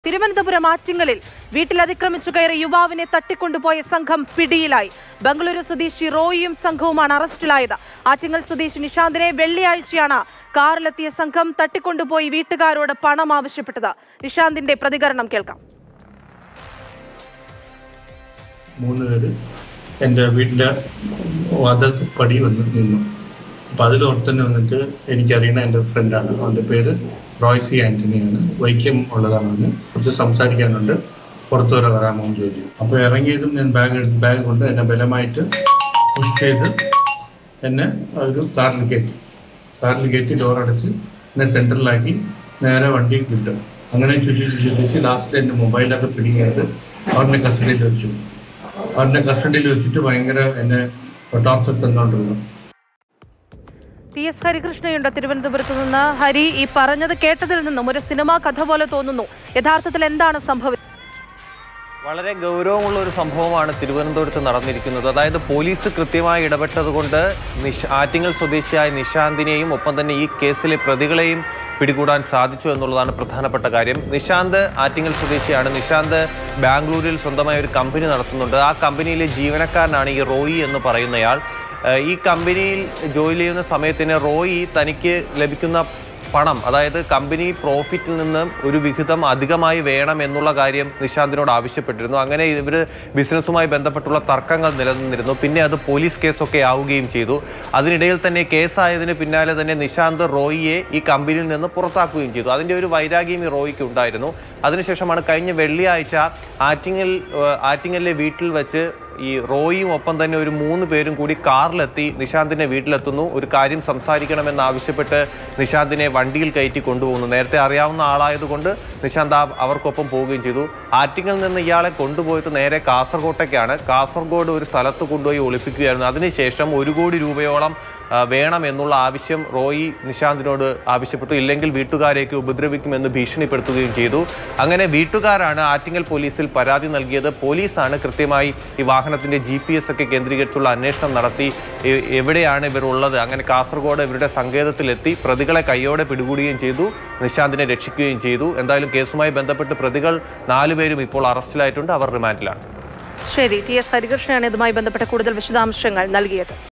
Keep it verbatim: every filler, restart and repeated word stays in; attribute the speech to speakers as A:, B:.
A: തിരുവനന്തപുരം ആറ്റിങ്ങലിൽ വീട്ടിൽ അതിക്രമിച്ചു കയറി യുവാവിനെ തട്ടിക്കൊണ്ടുപോയ സംഘം പിടിയിലായി. ബംഗളൂരു സ്വദേശി റോയിയും സംഘവുമാണ് അറസ്റ്റിലായത്. ആറ്റിങ്ങൽ സ്വദേശി നിഷാന്തിനെ വെള്ളിയാഴ്ചയാണ് കാറിലെത്തിയ സംഘം തട്ടിക്കൊണ്ടുപോയി വീട്ടുകാരോട് പണം ആവശ്യപ്പെട്ടത്. നിഷാന്തിന്റെ പ്രതികരണം കേൾക്കാം.
B: മൂന്ന് പേര് എൻ്റെ വീട്ടിലെ വാതിൽക്ക് പടി വന്ന് നിന്നു. അപ്പോൾ അതിലോർത്തന്നെ വന്നിട്ട് എനിക്കറിയുന്ന എൻ്റെ ഫ്രണ്ടാണ്. അവൻ്റെ പേര് റോയ്സി ആൻ്റണിയാണ്. വൈക്കം ഉള്ളതാണ്. കുറച്ച് സംസാരിക്കാനുണ്ട്, പുറത്തു വരെ വരാമോ എന്ന് ചോദിച്ചു. അപ്പോൾ ഇറങ്ങിയതും ഞാൻ ബാഗ് എടുത്ത് ബാഗ് കൊണ്ട് എന്നെ ബലമായിട്ട് പുഷ് ചെയ്ത് എന്നെ ഒരു കാറിൽ കയറ്റി കാറിൽ കയറ്റി ഡോർ അടച്ച് എന്നെ സെൻറ്ററിലാക്കി നേരെ വണ്ടി വിട്ടു. അങ്ങനെ ചുറ്റി ചുറ്റി ലാസ്റ്റ് എൻ്റെ മൊബൈലൊക്കെ പിടിങ്ങിയത് അവരുടെ കസ്റ്റഡിയിൽ വെച്ചു. അവരുടെ കസ്റ്റഡിയിൽ വെച്ചിട്ട് ഭയങ്കര എന്നെ ടോർച്ചർ തന്നുകൊണ്ടിരുന്നു.
A: ടി എസ് ഹരികൃഷ്ണയുണ്ട് തിരുവനന്തപുരത്ത് നിന്ന്. ഹരി, ഈ പറഞ്ഞത് കേട്ടതിൽ നിന്നും ഒരു സിനിമാ കഥ പോലെ തോന്നുന്നു. യഥാർത്ഥത്തിൽ എന്താണ് സംഭവിച്ചത്?
C: വളരെ ഗൗരവമുള്ള ഒരു സംഭവമാണ് തിരുവനന്തപുരത്ത് നടന്നിരിക്കുന്നത്. അതായത് പോലീസ് കൃത്യമായി ഇടപെട്ടതുകൊണ്ട് നിഷ് ആറ്റിങ്ങൽ സ്വദേശിയായ നിഷാന്തിനെയും ഒപ്പം തന്നെ ഈ കേസിലെ പ്രതികളെയും പിടികൂടാൻ സാധിച്ചു എന്നുള്ളതാണ് പ്രധാനപ്പെട്ട കാര്യം. നിഷാന്ത് ആറ്റിങ്ങൽ സ്വദേശിയാണ്. നിഷാന്ത് ബാംഗ്ലൂരിൽ സ്വന്തമായ ഒരു കമ്പനി നടത്തുന്നുണ്ട്. ആ കമ്പനിയിലെ ജീവനക്കാരനാണ് ഈ റോയി എന്ന് പറയുന്നയാൾ. ഈ കമ്പനിയിൽ ജോലി ചെയ്യുന്ന സമയത്തിന് റോയി തനിക്ക് ലഭിക്കുന്ന പണം, അതായത് കമ്പനി പ്രോഫിറ്റിൽ നിന്ന് ഒരു വിഹിതം അധികമായി വേണം എന്നുള്ള കാര്യം നിഷാന്തിനോട് ആവശ്യപ്പെട്ടിരുന്നു. അങ്ങനെ ഇവർ ബിസിനസ്സുമായി ബന്ധപ്പെട്ടുള്ള തർക്കങ്ങൾ നിലനിന്നിരുന്നു. പിന്നെ അത് പോലീസ് കേസൊക്കെ ആവുകയും ചെയ്തു. അതിനിടയിൽ തന്നെ കേസായതിന് പിന്നാലെ തന്നെ നിഷാന്ത് റോയിയെ ഈ കമ്പനിയിൽ നിന്ന് പുറത്താക്കുകയും ചെയ്തു. അതിൻ്റെ ഒരു വൈരാഗ്യം ഈ റോയിക്ക് ഉണ്ടായിരുന്നു. അതിനുശേഷമാണ് കഴിഞ്ഞ വെള്ളിയാഴ്ച ആറ്റിങ്ങൽ ആറ്റിങ്ങലിലെ വീട്ടിൽ വെച്ച് ഈ റോയിയും ഒപ്പം തന്നെ ഒരു മൂന്ന് പേരും കൂടി കാറിലെത്തി നിഷാന്തിൻ്റെ വീട്ടിലെത്തുന്നു. ഒരു കാര്യം സംസാരിക്കണമെന്നാവശ്യപ്പെട്ട് നിഷാന്തിനെ വണ്ടിയിൽ കയറ്റി കൊണ്ടുപോകുന്നു. നേരത്തെ അറിയാവുന്ന ആളായതുകൊണ്ട് നിഷാന്ത് അവർക്കൊപ്പം പോവുകയും ചെയ്തു. ആറ്റിങ്ങിൽ നിന്ന് ഇയാളെ കൊണ്ടുപോയത് നേരെ കാസർഗോട്ടേക്കാണ്. കാസർഗോഡ് ഒരു സ്ഥലത്ത് കൊണ്ടുപോയി ഒളിപ്പിക്കുകയായിരുന്നു. അതിനുശേഷം ഒരു കോടി രൂപയോളം വേണം എന്നുള്ള ആവശ്യം റോയി നിഷാന്തിനോട് ആവശ്യപ്പെട്ടു. ഇല്ലെങ്കിൽ വീട്ടുകാരെയൊക്കെ ഉപദ്രവിക്കുമെന്ന് ഭീഷണിപ്പെടുത്തുകയും ചെയ്തു. അങ്ങനെ വീട്ടുകാരാണ് ആറ്റിങ്ങൽ പോലീസിൽ പരാതി നൽകിയത്. പോലീസാണ് കൃത്യമായി ഈ വാഹനത്തിൻ്റെ ജി പി എസ് ഒക്കെ കേന്ദ്രീകരിച്ചുള്ള അന്വേഷണം നടത്തി എവിടെയാണ് ഇവർ ഉള്ളത്. അങ്ങനെ കാസർഗോഡ് ഇവരുടെ സങ്കേതത്തിലെത്തി പ്രതികളെ കൈയോടെ പിടികൂടുകയും ചെയ്തു. നിഷാന്തിനെ രക്ഷിക്കുകയും ചെയ്തു. എന്തായാലും കേസുമായി ബന്ധപ്പെട്ട് പ്രതികൾ നാലുപേരും ഇപ്പോൾ അറസ്റ്റിലായിട്ടുണ്ട്. അവർ റിമാൻഡിലാണ്.
A: ശരി, ടി എസ് ഹരികൃഷ്ണനാണ് ഇതുമായി ബന്ധപ്പെട്ട കൂടുതൽ വിശദാംശങ്ങൾ നൽകിയത്.